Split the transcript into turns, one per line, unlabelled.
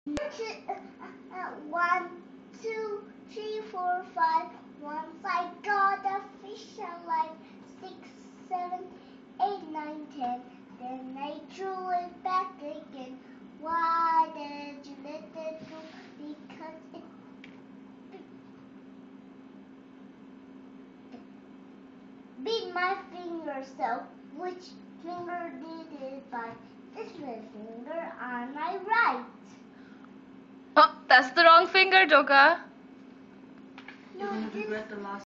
One, two, three, four, five. Once I got a fish alive. 6, 7, 8, 9, 10. Then I threw it back again. Why did you let it go? Because it bit my finger. So which finger did it bite? This little finger on my right.
Oh, that's the wrong finger, Joker.
No, this